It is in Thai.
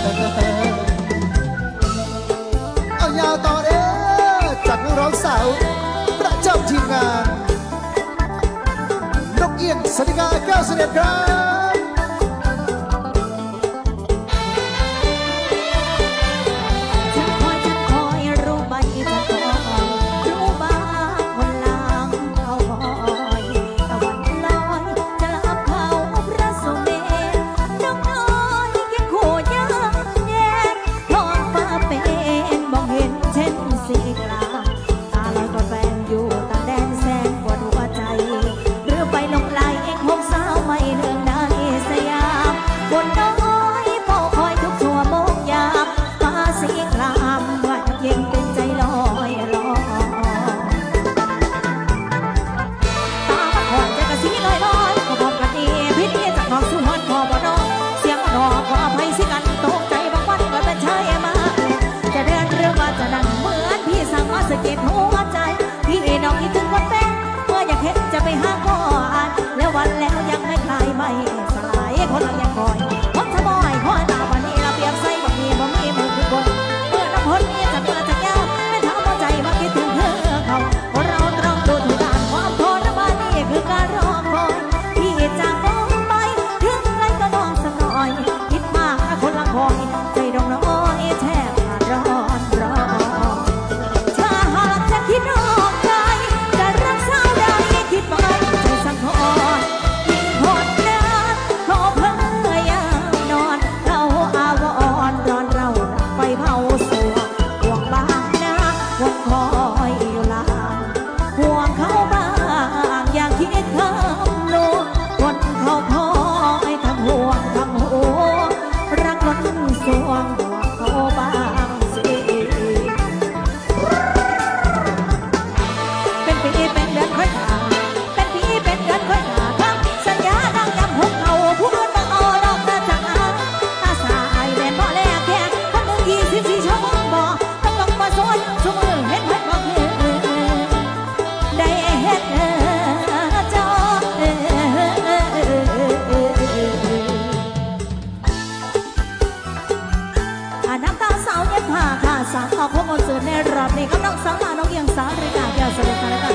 เอายาวต่อเด้อจากนักร้องสาวประจำทีมงานนกเอี้ยงสนิกาแก้วเสด็จครับเก็บหัวใจพี่น้องคิดถึงวันเป็นเมื่ออยากเห็นจะไปหาก่อนแล้ววันแล้วยังไม่คลายไม่สลายคนเรายังคอยผมจะบ่อยคอยตาวันนี้เราเปรียบใส่บ่มีมือคือคนเมื่อน้ำพ้นนี้จะเมื่อจะยาวไม่ถามว่าใจว่าคิดถึงเธอเขาคนเราต้องดูถูกการความทนนะวันนี้คือการรอคอยพี่จากน้องไปถึงไรก็น้องสักหน่อยคิดมากนะคนละคอยใจดองน้อยแทบขาดร้อนคิดออกใจจะรักสาวใดคิดไปใจสั่งหอนยิ่งหดนานขอเพิ่งยาวนอนเราอาวรร้อนเราไปเผาสัวห่วงบางนะห่วงคอยอยู่ลางห่วงเขาบ้างอยากคิดคำลวงคนเขาคอยทั้งห่วงทั้งหัวรักล้นสวงห่วงเขาบ้างเป็นเดือนค่อยขาเป็นพี่เป็นเดือนค่อยขาครับสัญญาดังยำหุบเขาผู้อื่นมาเอาดอกนาจากตาสายแดนบ่แลกแค่คนหนึ่ง24 ชั่วโมงบ่ต้องมาสวนสมือเห็นเพื่อนบ่คือได้เห็นเจ้าน้ำตาสาวเย็บผ้าค่ะสาวขอพบกันสื่อในรอบนี้ก็น้องสาวน้องเอียงสาวริกาแก้วสวัสดีค่ะ